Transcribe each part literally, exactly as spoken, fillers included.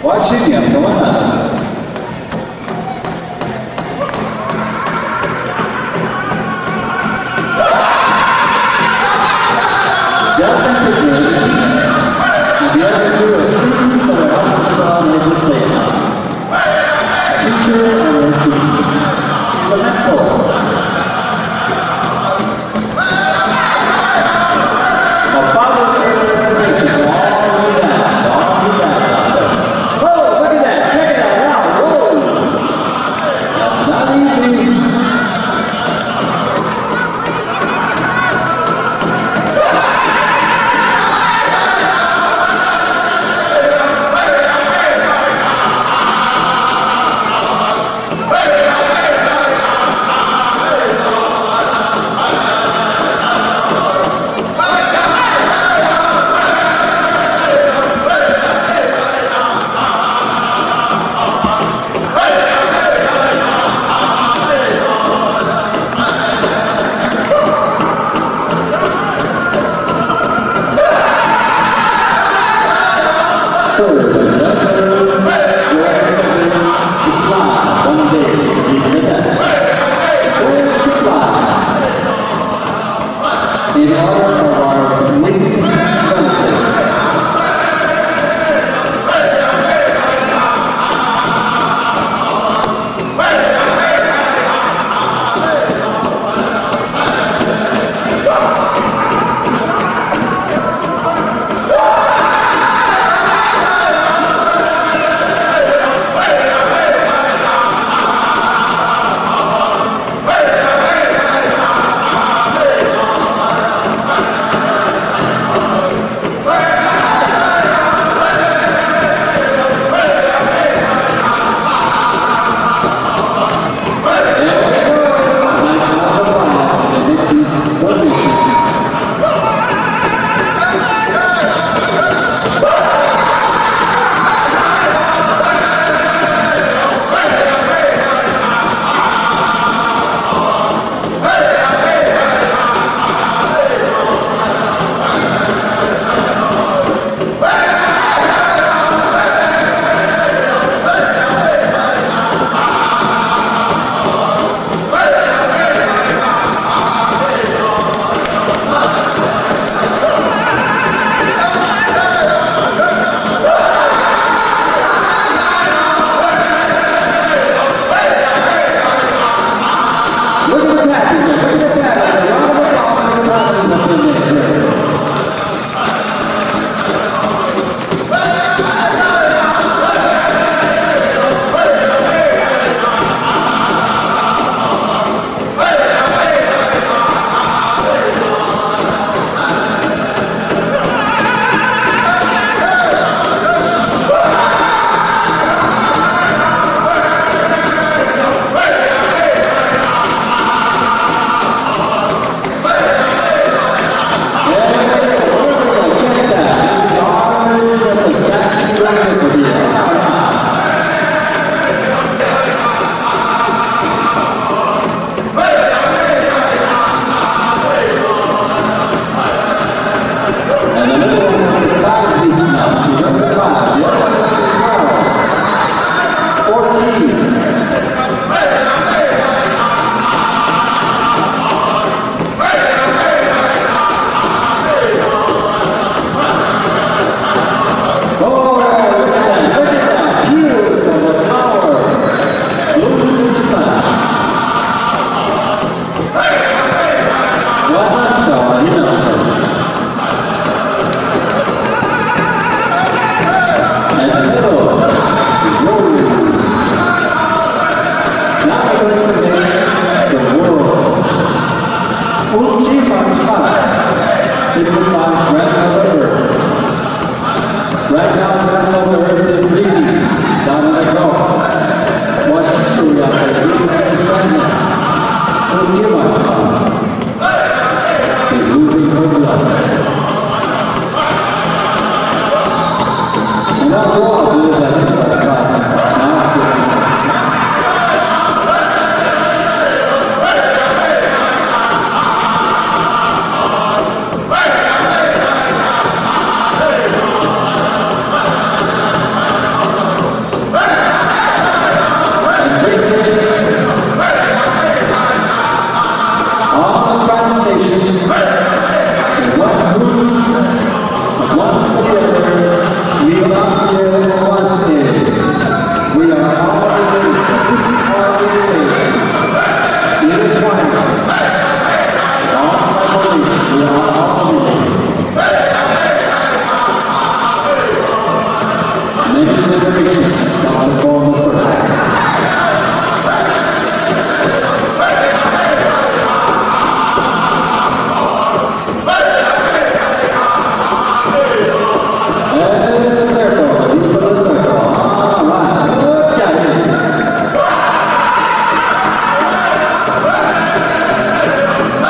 Washington, come on up. Justin Pickett, and the other two are students of the Arkansas Major Playground. Teacher and her team. Clemente. A father's day reservation all the way down, all the way down out there. Whoa, look at that, check it out, wow, whoa. That's not easy. In honor of our Lincoln benefits. Right now, the earth is bleeding down in the Gulf. Watch history out there. We can get pregnant. Don't give up. He's losing her blood. And that's all I do is that's just like God. Now, celebrations come before Mister Hack.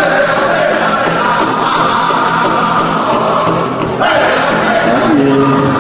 Thank you.